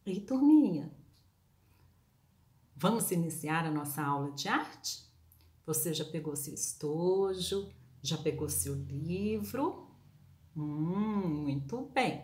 Ei, turminha, vamos iniciar a nossa aula de arte? Você já pegou seu estojo? Já pegou seu livro? Muito bem!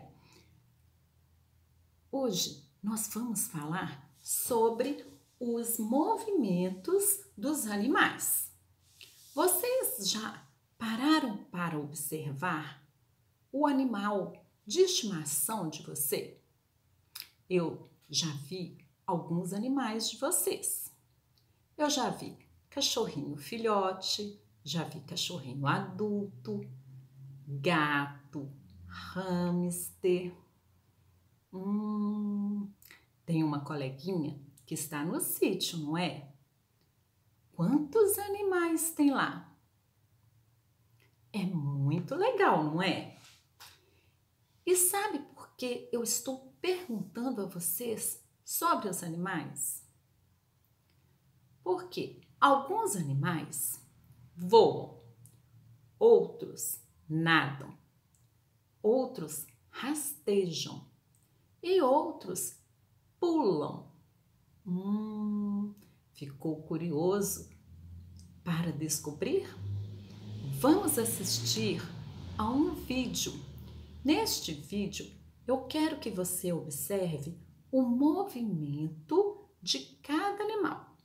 Hoje nós vamos falar sobre os movimentos dos animais. Vocês já pararam para observar o animal de estimação de você? Eu já vi alguns animais de vocês. Eu já vi cachorrinho filhote, já vi cachorrinho adulto, gato, hamster. Tem uma coleguinha que está no sítio, não é? Quantos animais tem lá? É muito legal, não é? E sabe por que eu estou perguntando a vocês sobre os animais? Porque alguns animais voam, outros nadam, outros rastejam e outros pulam. Ficou curioso para descobrir? Vamos assistir a um vídeo. Neste vídeo, eu quero que você observe o movimento de cada animal.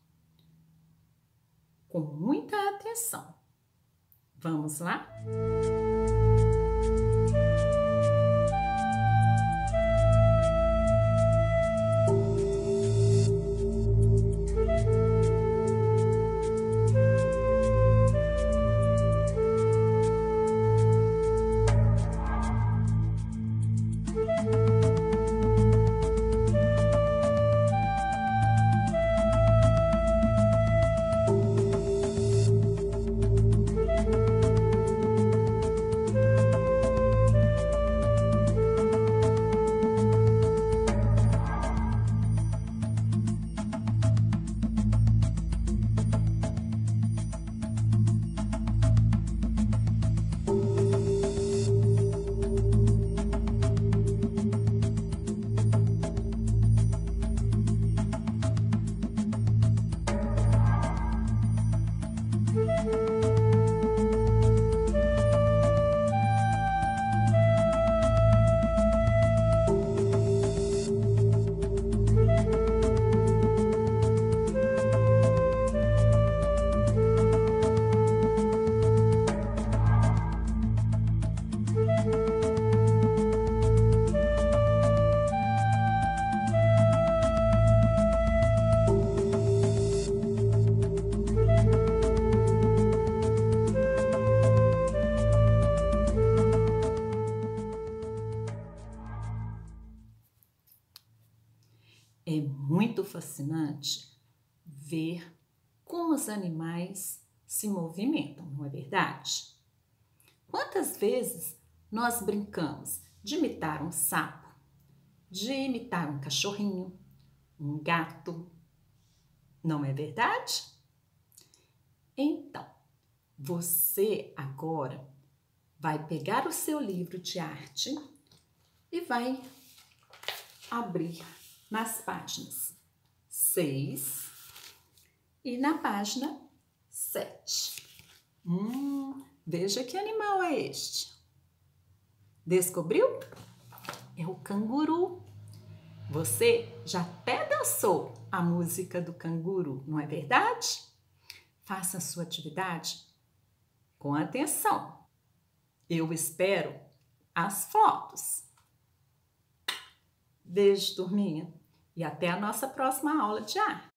Com muita atenção. Vamos lá? É muito fascinante ver como os animais se movimentam, não é verdade? Quantas vezes nós brincamos de imitar um sapo, de imitar um cachorrinho, um gato, não é verdade? Então, você agora vai pegar o seu livro de arte e vai abrir nas páginas 6 e na página 7. Veja que animal é este. Descobriu? É o canguru. Você já até dançou a música do canguru, não é verdade? Faça a sua atividade com atenção. Eu espero as fotos. Beijo, turminha, e até a nossa próxima aula de arte.